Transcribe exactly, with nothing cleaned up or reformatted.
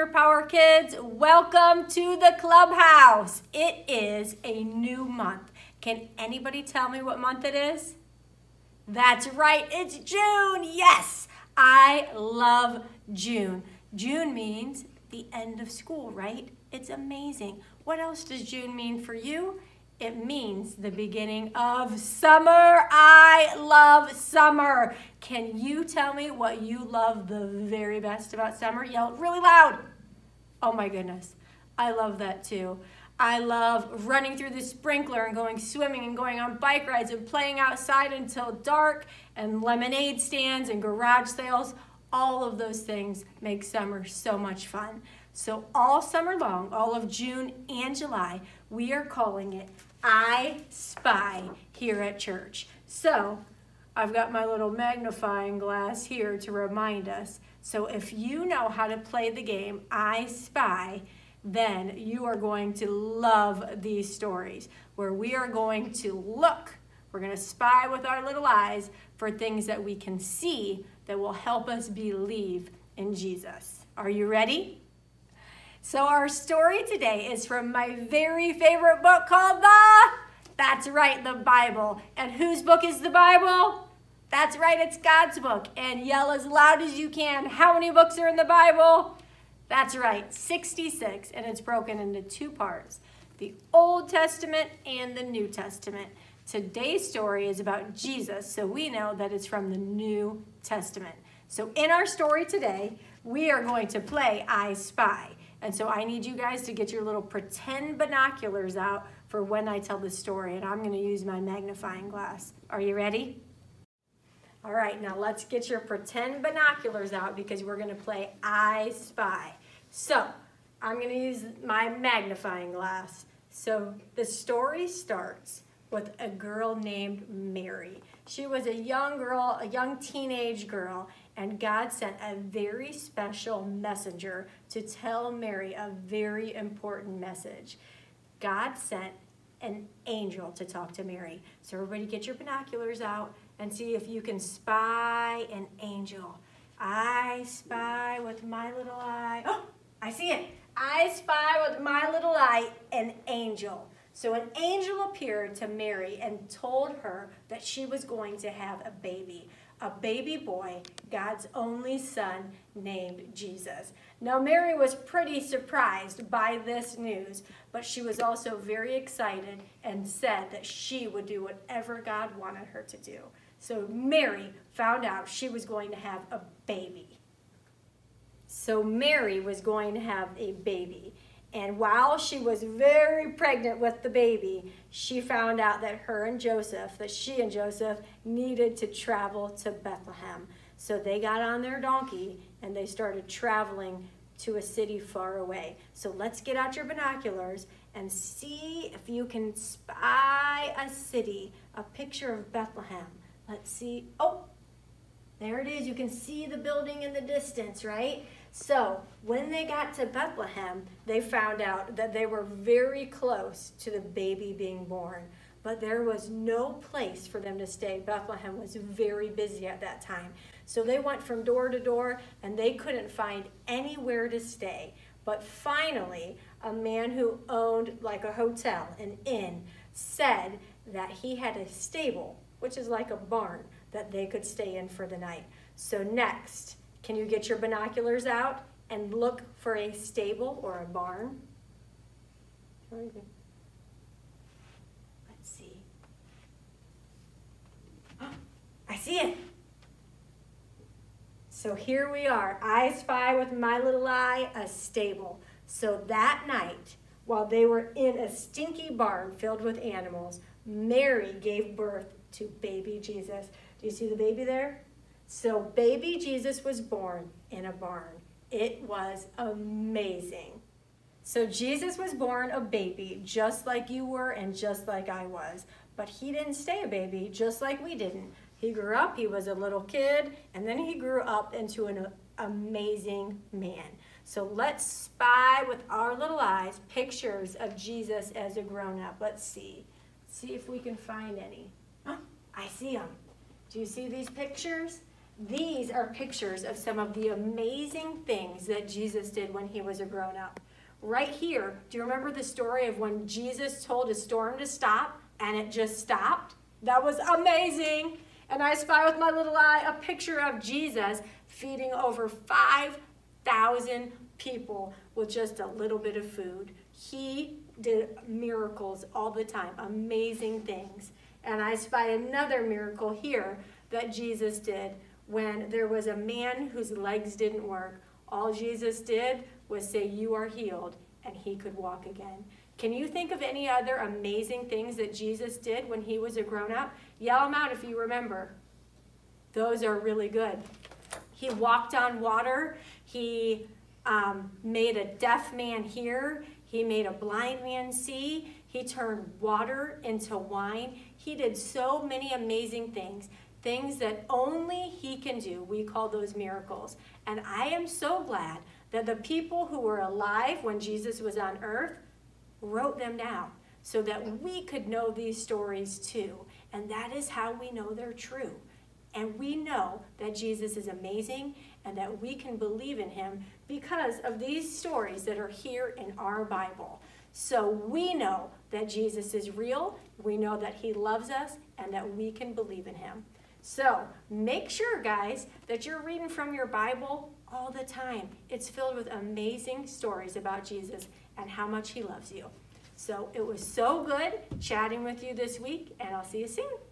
Spirit Power Kids. Welcome to the clubhouse. It is a new month. Can anybody tell me what month it is? That's right, it's June. Yes, I love June. June means the end of school, right? It's amazing. What else does June mean for you? It means the beginning of summer. I love summer. Can you tell me what you love the very best about summer? Yell it really loud. Oh my goodness. I love that too. I love running through the sprinkler and going swimming and going on bike rides and playing outside until dark and lemonade stands and garage sales. All of those things make summer so much fun. So all summer long, all of June and July, we are calling it I Spy here at church. So I've got my little magnifying glass here to remind us. So if you know how to play the game I Spy, then you are going to love these stories where we are going to look, we're going to spy with our little eyes for things that we can see that will help us believe in Jesus. Are you ready? So our story today is from my very favorite book called the, that's right, the Bible. And whose book is the Bible? That's right, it's God's book. And yell as loud as you can. How many books are in the Bible? That's right, sixty-six, and it's broken into two parts, the Old Testament and the New Testament. Today's story is about Jesus, so we know that it's from the New Testament. So in our story today, we are going to play I Spy. And so I need you guys to get your little pretend binoculars out for when I tell the story, and I'm going to use my magnifying glass. Are you ready? All right, now let's get your pretend binoculars out because we're going to play I Spy. So I'm going to use my magnifying glass. So the story starts with a girl named Mary. She was a young girl, a young teenage girl, and God sent a very special messenger to tell Mary a very important message. God sent an angel to talk to Mary. So everybody get your binoculars out and see if you can spy an angel. I spy with my little eye. Oh, I see it. I spy with my little eye an angel. So an angel appeared to Mary and told her that she was going to have a baby, a baby boy, God's only son named Jesus. Now Mary was pretty surprised by this news, but she was also very excited and said that she would do whatever God wanted her to do. So Mary found out she was going to have a baby. So Mary was going to have a baby. And while she was very pregnant with the baby, she found out that her and Joseph, that she and Joseph needed to travel to Bethlehem. So they got on their donkey and they started traveling to a city far away. So let's get out your binoculars and see if you can spy a city, a picture of Bethlehem. Let's see. Oh, there it is. You can see the building in the distance, right? So when they got to Bethlehem, they found out that they were very close to the baby being born, but there was no place for them to stay. Bethlehem was very busy at that time. So they went from door to door and they couldn't find anywhere to stay. But finally, a man who owned like a hotel, an inn, said that he had a stable, which is like a barn, that they could stay in for the night. So next, can you get your binoculars out and look for a stable or a barn? Let's see. Oh, I see it. So here we are. I spy with my little eye a stable. So that night, while they were in a stinky barn filled with animals, Mary gave birth to baby Jesus. Do you see the baby there? So baby Jesus was born in a barn. It was amazing. So Jesus was born a baby just like you were and just like I was. But he didn't stay a baby just like we didn't. He grew up, he was a little kid, and then he grew up into an amazing man. So let's spy with our little eyes pictures of Jesus as a grown-up. Let's see. See if we can find any. Oh, I see them. Do you see these pictures? These are pictures of some of the amazing things that Jesus did when he was a grown-up. Right here, do you remember the story of when Jesus told a storm to stop and it just stopped? That was amazing. And I spy with my little eye a picture of Jesus feeding over five thousand people with just a little bit of food. He did miracles all the time, amazing things. And I spy another miracle here that Jesus did when there was a man whose legs didn't work. All Jesus did was say, "You are healed," and he could walk again. Can you think of any other amazing things that Jesus did when he was a grown-up? Yell them out if you remember. Those are really good. He walked on water. He um, made a deaf man hear. He made a blind man see. He turned water into wine. He did so many amazing things, things that only he can do. We call those miracles. And I am so glad that the people who were alive when Jesus was on earth wrote them down so that we could know these stories too. And that is how we know they're true. And we know that Jesus is amazing and that we can believe in him because of these stories that are here in our Bible. So we know that Jesus is real, we know that he loves us, and that we can believe in him. So make sure, guys, that you're reading from your Bible all the time. It's filled with amazing stories about Jesus and how much he loves you. So it was so good chatting with you this week, and I'll see you soon.